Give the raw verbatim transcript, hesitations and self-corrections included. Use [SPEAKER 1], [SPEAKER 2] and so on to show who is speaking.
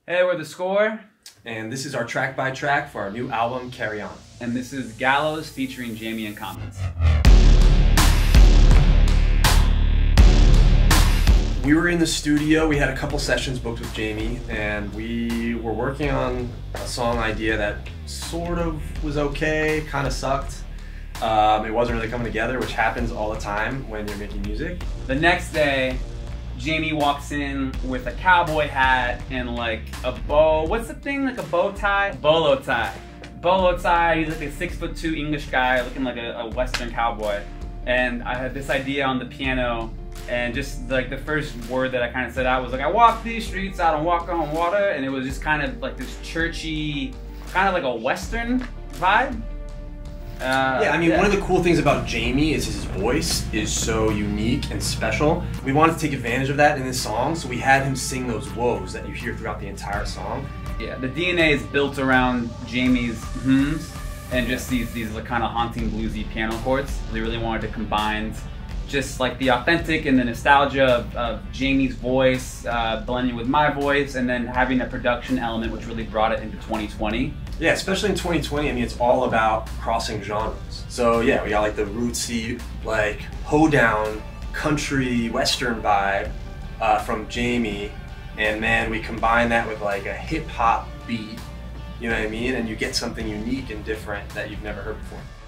[SPEAKER 1] Hey, we're The Score.
[SPEAKER 2] And this is our track by track for our new album, Carry On.
[SPEAKER 1] And this is Gallows featuring Jamie and Commons.
[SPEAKER 2] We were in the studio, we had a couple sessions booked with Jamie, and we were working on a song idea that sort of was okay, kind of sucked. Um, it wasn't really coming together, which happens all the time when you're making music.
[SPEAKER 1] The next day, Jamie walks in with a cowboy hat and like a bow. What's the thing? Like a bow tie? Bolo tie. Bolo tie. He's like a six foot two English guy looking like a, a Western cowboy. And I had this idea on the piano, and just like the first word that I kind of said out was like, I walk these streets, I don't walk on water. And it was just kind of like this churchy, kind of like a Western vibe. Uh,
[SPEAKER 2] yeah, I mean,
[SPEAKER 1] yeah.
[SPEAKER 2] one of the cool things about Jamie is his voice is so unique and special. We wanted to take advantage of that in this song, so we had him sing those woes that you hear throughout the entire song.
[SPEAKER 1] Yeah, the D N A is built around Jamie's hums and just these these kind of haunting bluesy piano chords. We really wanted to combine just like the authentic and the nostalgia of, of Jamie's voice uh, blending with my voice, and then having a production element which really brought it into twenty twenty.
[SPEAKER 2] Yeah, especially in twenty twenty, I mean, it's all about crossing genres. So yeah, we got like the rootsy, like hoedown, country, western vibe uh, from Jamie, and man, we combine that with like a hip hop beat, you know what I mean? And you get something unique and different that you've never heard before.